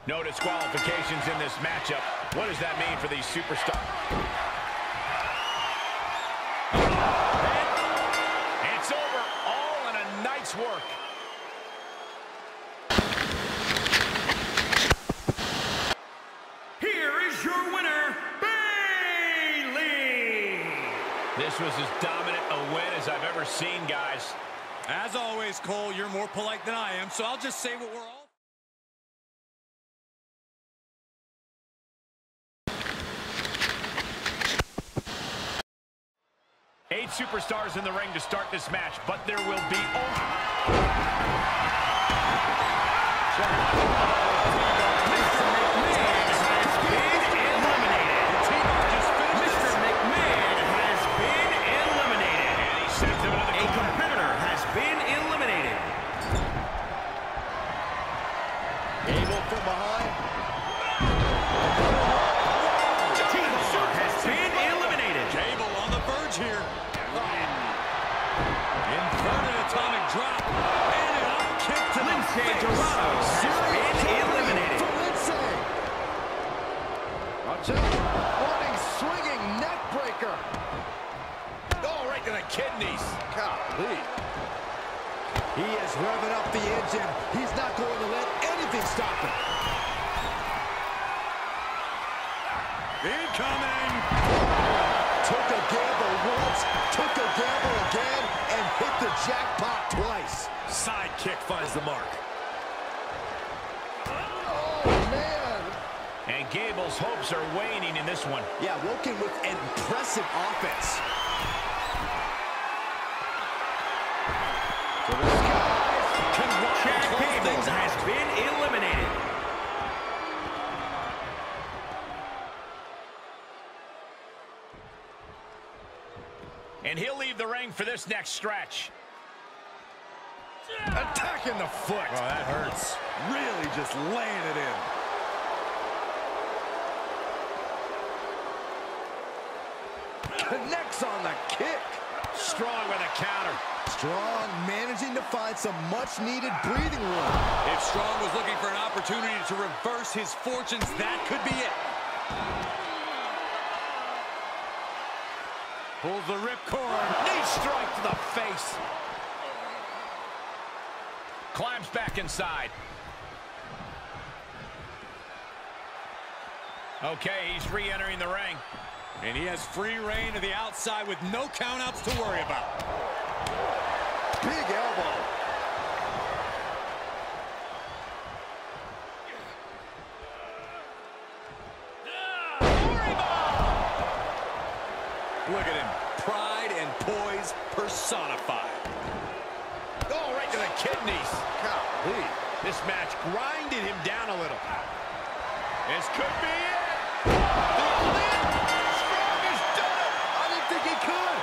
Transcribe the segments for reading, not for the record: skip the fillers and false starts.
No disqualifications in this matchup. What does that mean for these superstars? It's over, all in a night's work. Here is your winner, Bayley. This was as dominant a win as I've ever seen, guys. As always, Cole, you're more polite than I am, so I'll just say what we're all... 8 superstars in the ring to start this match, but there will be running, swinging neck breaker. Oh, right to the kidneys. Golly. He is revving up the engine. He's not going to let anything stop him. Incoming! Took a gamble once, took a gamble again, and hit the jackpot twice. Side kick finds the mark. And Gable's hopes are waning in this one. Yeah, Woken with an impressive offense. To the skies. Chad Gable has been eliminated. And he'll leave the ring for this next stretch. Attacking the foot. Oh, that hurts. Really just laying it in. Connects on the kick. Strong with a counter. Strong managing to find some much-needed breathing room. If Strong was looking for an opportunity to reverse his fortunes, that could be it. Pulls the ripcord. Knee strike to the face. Climbs back inside. Okay, he's re-entering the ring. And he has free reign to the outside with no countouts to worry about. Big elbow. Look at him. Pride and poise personified. Oh, right to the kidneys. Golly. This match grinded him down a little. This could be it. Strong has done it. I didn't think he could.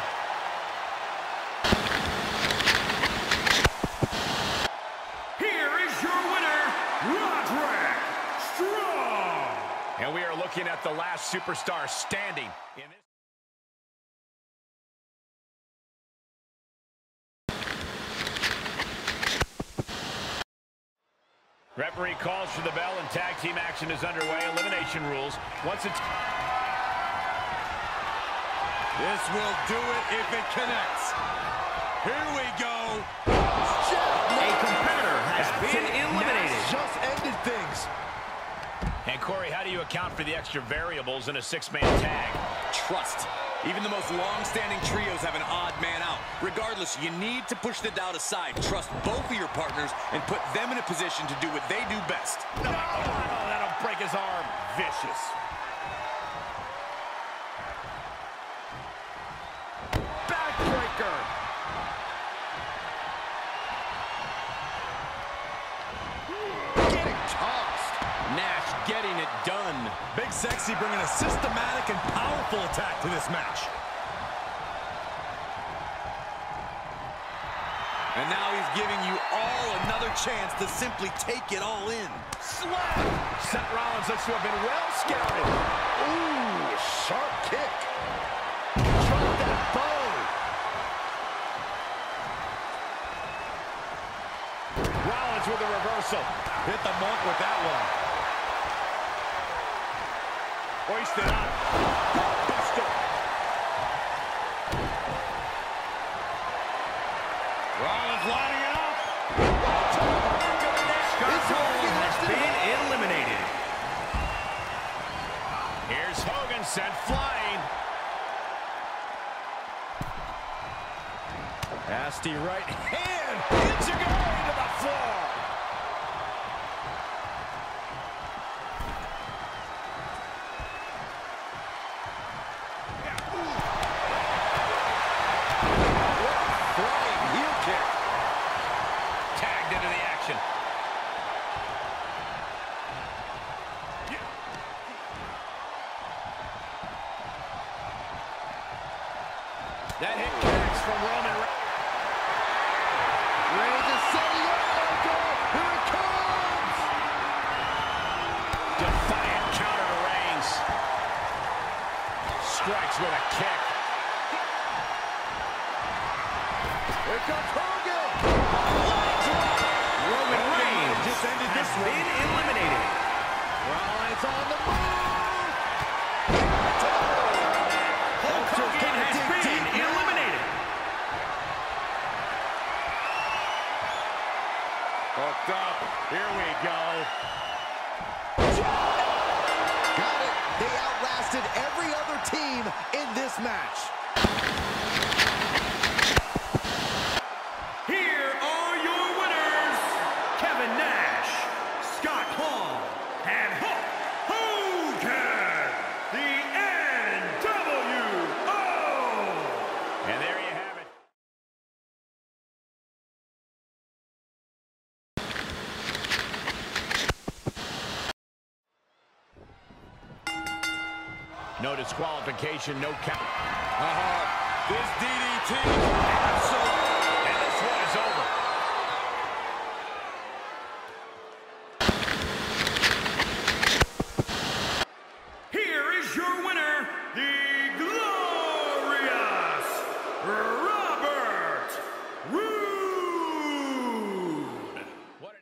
Here is your winner, Roderick Strong. And we are looking at the last superstar standing in this. Referee calls for the bell and tag team action is underway. Elimination rules. Once it's... This will do it if it connects. Here we go. A competitor has been eliminated. Just ended things. And Corey, how do you account for the extra variables in a 6-man tag? Trust. Even the most long-standing trios have an odd man out. Regardless, you need to push the doubt aside. Trust both of your partners and put them in a position to do what they do best. No, that'll break his arm. Vicious. Backbreaker. Getting tossed. Nash getting it done. Big Sexy bringing a systematic and powerful attack to this match. And now he's giving you all another chance to simply take it all in. Slap! Seth Rollins looks to have been well scouted. Ooh, sharp kick. Drop that bow. Rollins with a reversal. Hit the mark with that one. Hoisted up. Buster. Rollins lining it up. Scott Hall has been eliminated. Here's Hogan sent flying. Nasty right hand. Enzuigiri to the floor. Flying heel kick. Tagged into the action. That hit connects from Roman Reigns. Reigns is setting up. Here it comes. Defiant counter to Reigns. Strikes with a kick. Here comes Hogan. Roman Reigns Just ended has this one. been eliminated. Rollins on the move. Hulk Hogan has been eliminated. Hooked up. Here we go. Got it. They outlasted every other team in this match. Here are your winners, Kevin Nash, Scott Hall, and Hulk Hogan, the NWO. And there you have it. No disqualification, no count. This DDT. And this one is over. Here is your winner, the glorious Robert Roode. What an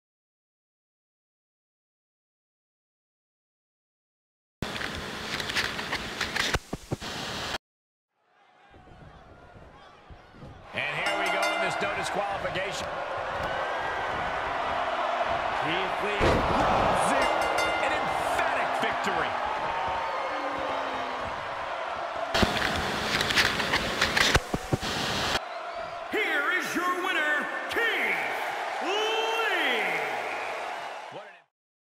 And here we go in this no disqualification. Keith Lee rolls it. An emphatic victory. Here is your winner, Keith Lee. What an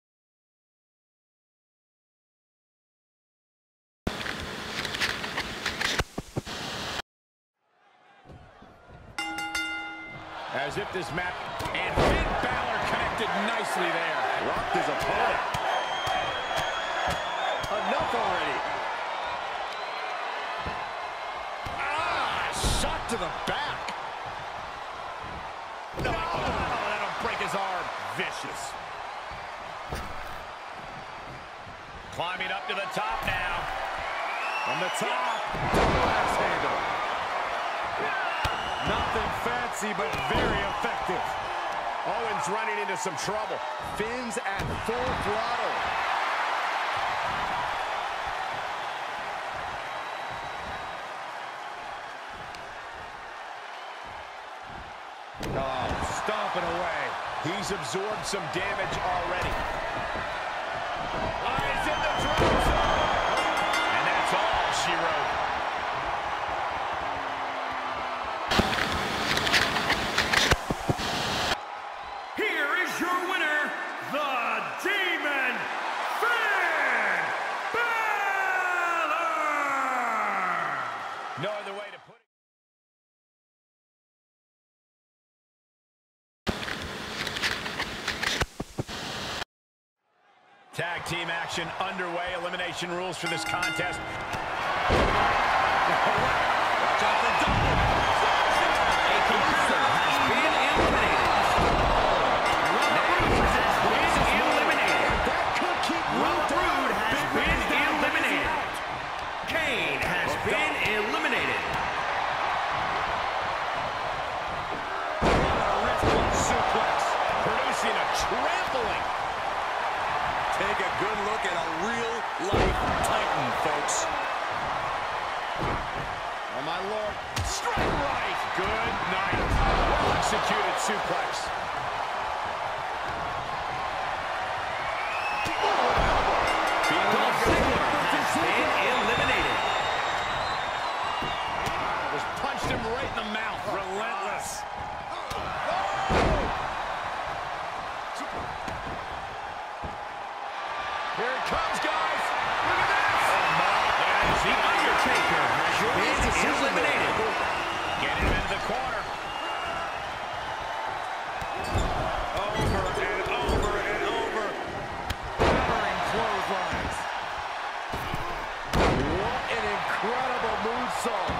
As if this map and Finn Balor connected nicely there. Rocked his opponent. Enough already. Shot to the back. No, that'll break his arm. Vicious. Climbing up to the top now. From the top. Double axe handle. Nothing fancy, but very effective. Owens running into some trouble. Finn's at full throttle. Oh, stomping away. He's absorbed some damage already. Eyes in the drop zone. And that's all she wrote. Here is your winner, the Demon Finn Balor. No other way to put it. Tag team action underway. Elimination rules for this contest. Watch out for double. A competitor has been eliminated. Robert Roode has been eliminated. That could keep Robert down. Roode has Big been man's down. eliminated. Kane has been eliminated. Wrist suplex, producing a trampling. Take a good look at a real-life title. The Undertaker has been eliminated. Getting him into the corner. Over and over and over. Hammering clotheslines. What an incredible moonsault.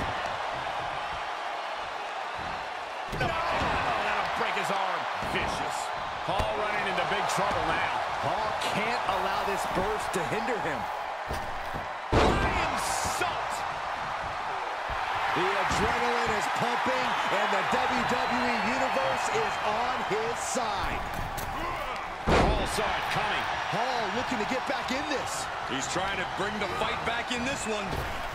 Oh, that'll break his arm. Vicious. Paul running into big trouble now. Paul can't allow this burst to hinder him. Lion salt. The adrenaline is pumping, and the WWE Universe is on his side. Paul saw it coming. Paul looking to get back in this. He's trying to bring the fight back in this one.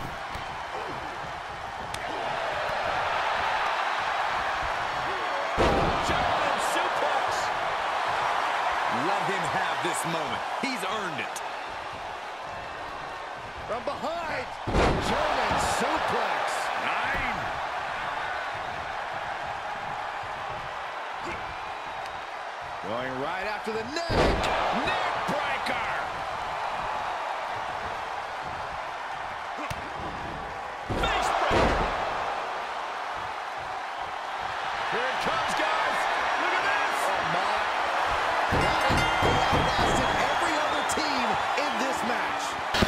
German suplex. Let him have this moment. He's earned it. From behind, German suplex. 9. Going right after the neck. Neck breaker. Face breaker. Here it comes, guys. Look at this. Oh, my. He outlasted every other team in this match.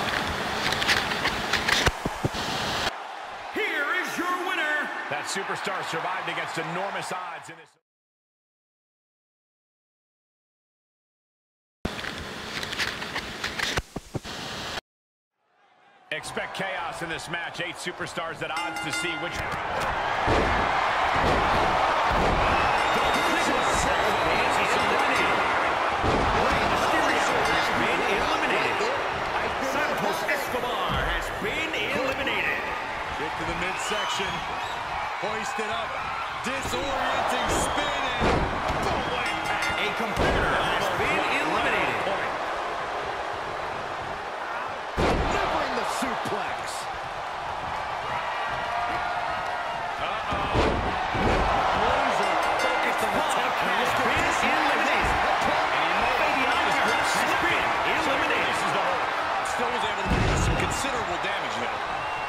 Here is your winner. That superstar survived against enormous odds in this. Expect chaos in this match. 8 superstars at odds to see which. Santos Escobar has been eliminated. Get to the midsection. Hoist it up. Disorienting spin and full impact. A competitor has been eliminated. Delivering the suplex. Laser focused on the top. Has been eliminated. Has been eliminated. Still was able to do some considerable damage there.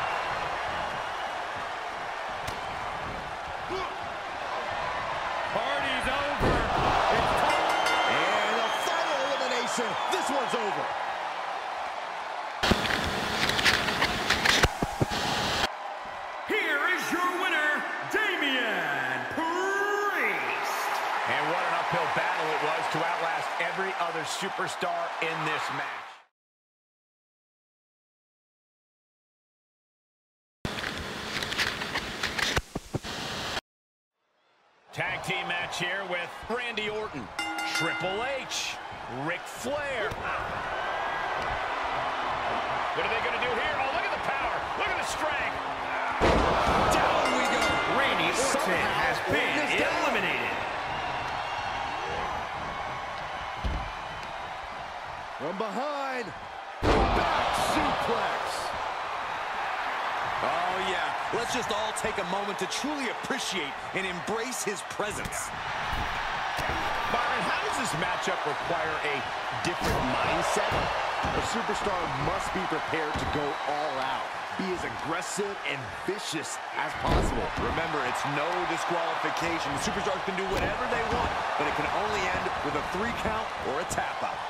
Party's over. And a final elimination. This one's over. Here is your winner, Damian Priest. And what an uphill battle it was to outlast every other superstar in this match. Tag team match here with Randy Orton, Triple H, Ric Flair. What are they going to do here? Oh, look at the power. Look at the strength. Down we go. Randy Orton has been eliminated. From behind. Back suplex. Oh, yeah. Let's just all take a moment to truly appreciate and embrace his presence. Byron, how does this matchup require a different mindset? A superstar must be prepared to go all out. Be as aggressive and vicious as possible. Remember, it's no disqualification. The superstars can do whatever they want, but it can only end with a 3 count or a tap out.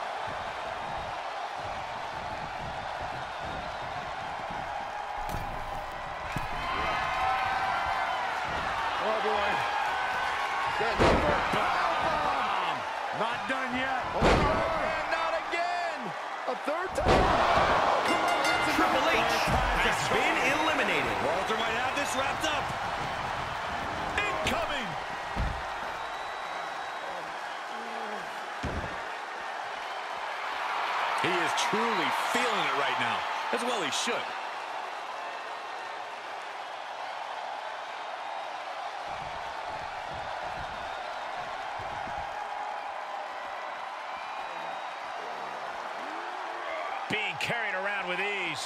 Oh, boy. That number. Bomb. Not done yet. Oh, and not again. A third time. Come on, that's a Triple H has been eliminated. Walter might have this wrapped up. Incoming. He is truly feeling it right now. As well he should. Being carried around with ease.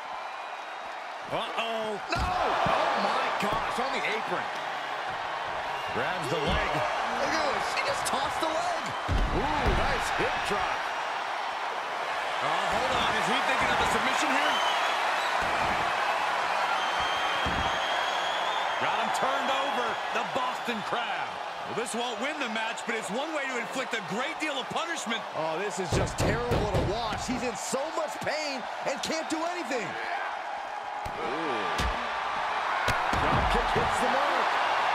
Uh-oh. No! Oh, my gosh, on the apron. Grabs the leg. Look at this. She just tossed the leg. Ooh, nice hip drop. Oh, hold on. Is he thinking of a submission here? Boston Crab. Well, this won't win the match, but it's one way to inflict a great deal of punishment. Oh, this is just terrible to watch. He's in so much pain and can't do anything. Drop kick hits the mark.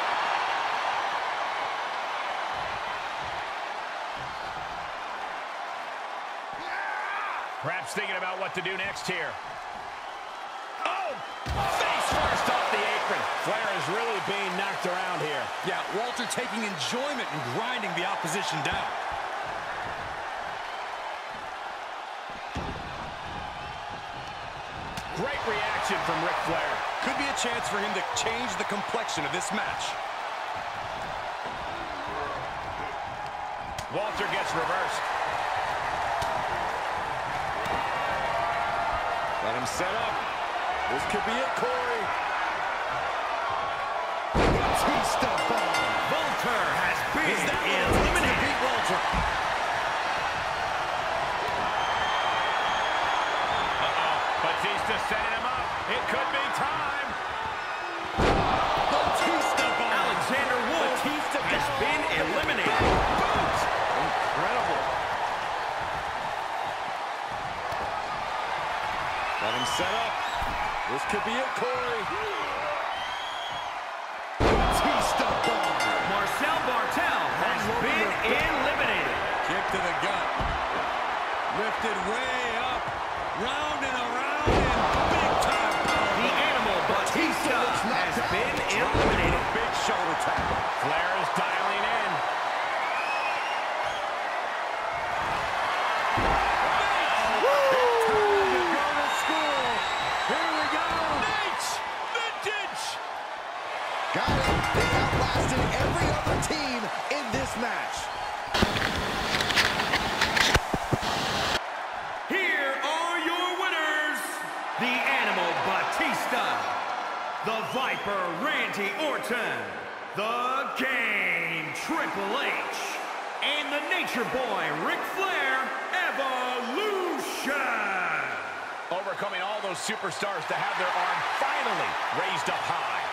Perhaps thinking about what to do next here. Oh! Face first off the apron. Flair is really being knocked around here. Yeah, Walter taking enjoyment in grinding the opposition down. Great reaction from Ric Flair. Could be a chance for him to change the complexion of this match. Walter gets reversed. Let him set up. This could be it, Corey. Batista bomb. Walter has been eliminated. Beat Walter. Batista setting him up. It could be time. Batista bomb. Alexander Wolf Batista has been eliminated. Incredible. Let him set up. This could be it, Corey. Batista bomb. Marcel Bartel has been eliminated. Kick to the gut. Lifted way up. Round and around and big time power. The Animal Batista has been eliminated. Big shoulder tackle. Flair is dialing in. Got it. They outlasted every other team in this match. Here are your winners. The Animal Batista. The Viper Randy Orton. The Game Triple H. And the Nature Boy Ric Flair Evolution. Overcoming all those superstars to have their arm finally raised up high.